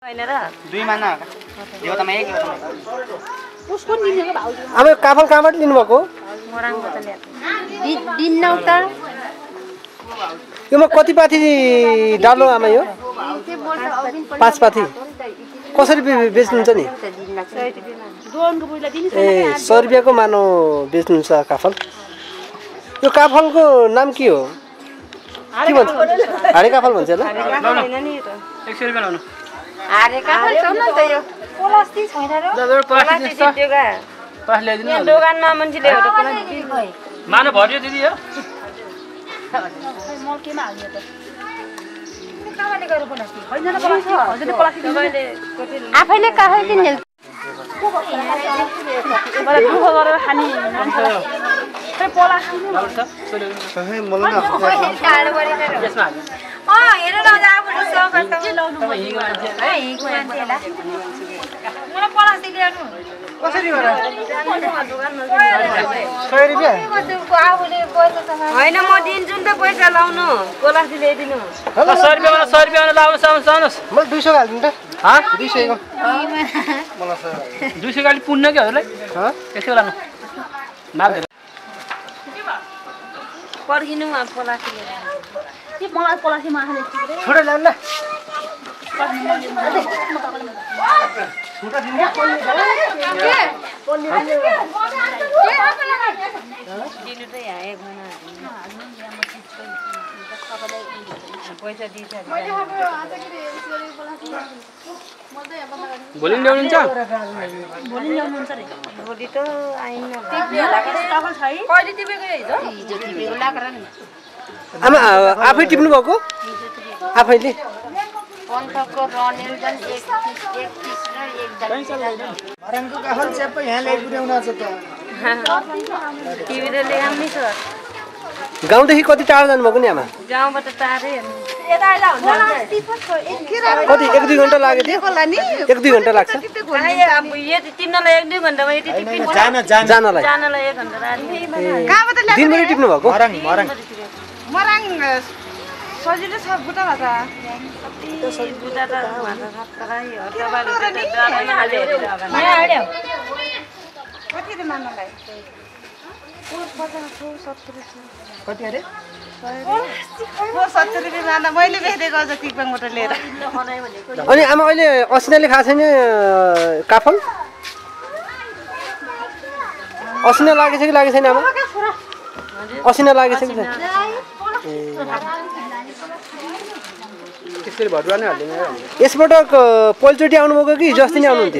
दुई माना यो त एक उसको दिनको भाउ अब काफल कहाँबाट लिनु भएको मोराङबाट ल्याएको दिन्नौ त योमा कति पाथी डालो आमा यो 5 पाथी कसरी बेच्नुहुन्छ नि ए 100 रुपैयाँको मानो बेच्नुहुन्छ काफल यो काफलको नाम के हो के भन्छ हाडे काफल भन्छ ल 100 रुपैयाँ लाउनु हारे काफल छ न त यो प्लास्टिक छैन र प्लास्टिक दिएका पास ल्याइदिनु यहाँ दोकानमा मान्छेले एउटा प्लास्टिक मानो भर्यो दिदी यो मल केमा हाल्यो त काफलले गरे प्लास्टिक हैन र प्लास्टिक हजुरले प्लास्टिक तपाईले आफैले काफल किन्ने मलाई दुख गरेर खानी खै प्लास्टिक हे मलाई न काड गरेर यसमा हेर न आफूले सक के लाउनु हिगो मान्छेला मलाई प्लास्टिक ल्याउनु कसरी गरे 100 रुपैयाँ हैन म दिन्छु नि त पैसा लाउनु प्लास्टिक ल्याइदिनु 100 रुपैयाँमा 100 रुपैयाँमा लाउनु साउनुस् मलाई 200 हाल्दिनु त हा 200 को मलाई 200 गाली पुण्य के हजुरलाई ह त्यसै लानु माग्दै पर्खिनु म प्लास्टिक ल्याएर के मलाई प्लास्टिक माथि छोडे ल्याउन ल दिनु त यहाँ एक महिना पैसा दिन्छ भोलि ल्याउनुहुन्छ भोलि ल्याउनुहुन्छ रे भोलि त आइन कहिले टिपेको हिजो टिपेको लाकर नि आमा आफै टिप्नु भएको आफैले पन्तको रनेलजन 1 30 र 1 मरङको काफल च्याप यहाँ ल्याइ पुर्याउन छ त टिभी त ल्याम नि सर गाउँदेखि कति टाढा जानु भएको नि आमा गाउँबाट टाढै यता आइला हुन्छ कति 1-2 घण्टा लाग्यो थियो 1-2 घण्टा लाग्छ अब यो तिमीलाई 1-2 घण्टामा यति टिपिन जानलाई जानलाई 1 घण्टा लाग्यो कहाँबाट ल्याएको दिनभरि टिप्नु भएको मराङ सजिलो छ बुटामा त बुटा त भन्छ खतरा यो तपाईले त डालामा हाल्यो यहाँ हाल्यो कति रे मान्नलाई कति अरे 70 रुपैयाँ मान्दा मैले बेचेको अझ टिकबाङबाट लिएर अनि आमा अहिले असिनाले खाएको छैन काफल असिना लागेछ कि लागेको छैन आमा असिना लागेछ कि छैन त्यसरी भरुवा नै हाल्दिनु यसपटक पहिलोचोटि आउनुभएको कि हिजो अस्ति नै आउनुहुन्थ्यो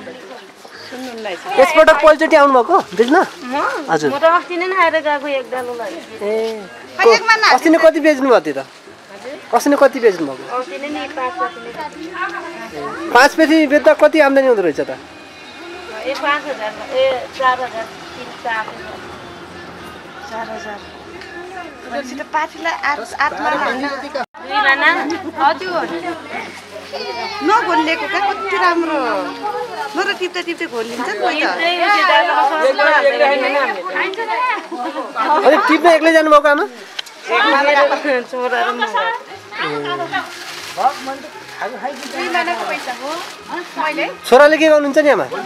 यसपटक पहिलोचोटि आउनुभएको बुझ्न हजुर म त अस्ति नै आएर गएको एक डालोलाई ए अस्ति नै कति बेच्नु भयो त्यो त अस्ति नै कति बेच्नु भएको अस्ति नै नि 5 पेटी बेच्दा कति आम्दानी हुँदो रहेछ त ए 5000 ए 4000 4000 सित पाठीलाई 8 मा हैन दुई माना हजुर नघोलिएको का कति राम्रो मेरो टिप्दै टिप्दै घोलिन्छ नि अनि टिप्न एक्लै जानु भएको आमा छोरा र छोराले के गर्नुहुन्छ नि आमा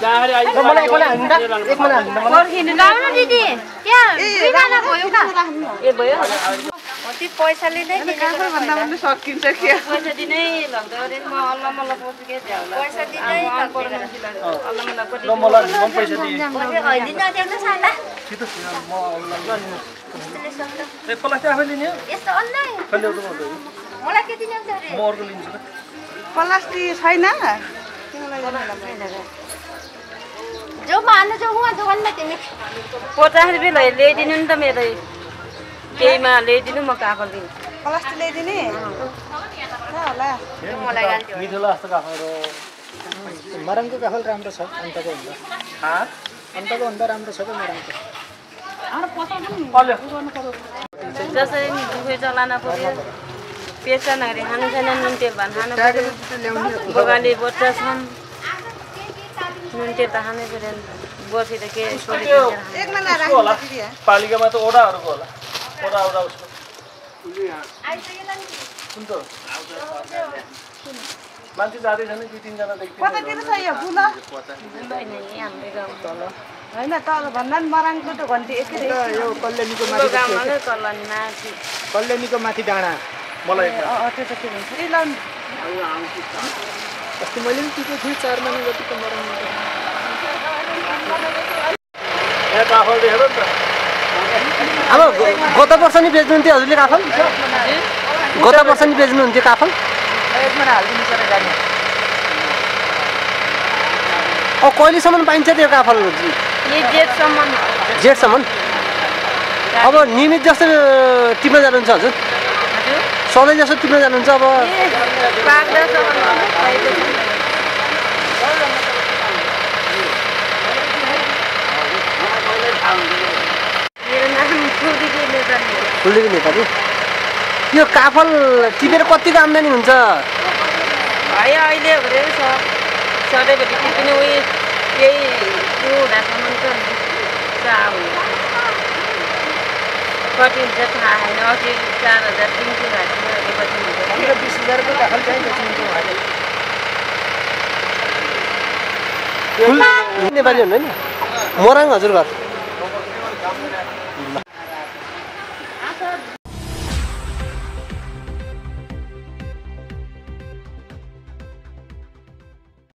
ए भयो अति पैसाले नै काफल भन्दा पनि सकिन्छ के पैसा दिनै लाग्दो रे म अल्ला मल्ला पस्छु के झ्याउला पैसा दिनै अल्ला मल्ला कति मलाई पैसा दिए हैदिन देख्न साला ए प्लास्टिक आफै लिने यस्तो अन्नै कहिले आउँछ मलाई के दिने हुन्छ रे म अर्को लिन्छु त प्लास्टिक छैन जो मान्नु जो हुआ दोकानमा तिमी 50 रुपैयाँ ल्याइदिनु नि त मेरो केहीमा ल्याइदिनु म काफल दिन्छु प्लास्टिक ल्याइदिने होला मलाई गाल्थ्यो मिठो लाग्छ काफल मरङको काफल राम्रो छ अन्तको भन्दा अन्तको भन्दा राम्रो छ त मरङको जसरी नि दुखै चलाना पर्यो पेसा नगरी खानु छैन नुन तेल भान खानु पर्यो बगाली बच्चा छन् नुन तेल त खानै पर्यो बसी त के एक महिना राख्नु दिदी पालिकामा त ओडाहरूको होला ओडा उसको कुन त मान्छे जाँदैछन् 2-3 जना देखिन्छ कतातिर छ यो बुल होइन यही हाम्रै गाउँ तल होइन तल भन्दा नि मराङको त घन्टी एकै यो कल्याणीको ठुलो माथि गाउँमा नै कल्याणी माथि कल्याणीको माथि डाँडा मलाई त्यो त के भन्छ ए लाउनु अस्ति मैले पनि टिपेको थिएँ 4 महिना जतिको मराङ यहाँ काफल देखेर नि त अब गत वर्ष नि बेच्नुहुन्थ्यो हजुरले काफल गत वर्ष नि बेच्नुहुन्थ्यो काफल एकमा हाल्दिनु सर गाडी अब कहिलेसम्म पाइन्छ त्यो काफल यही जेठसम्म जेठसम्म अब नियमित जस्तो टिप्न जानुहुन्छ हजुर हजुर सधैँ जस्तो टिप्न जानुहुन्छ अब मेरो नाम फुलदेवी नेपाली हो। फुलदेवी नेपाली यो काफल टिपेर कतिको आम्दानी हुन्छ भाइ अहिले भरे सधैँभरि टिप्ने उयो यही त्यो हुँदासम्म त कति हुन्छ थाहा छैन अघि 4,300 भएको अहिले कति हुन्छ 15-20 हजारको काफल चाहिँ बेच्नुहुन्छ उहाँले नेपाली हुनु होइन मोराङ हजुर घर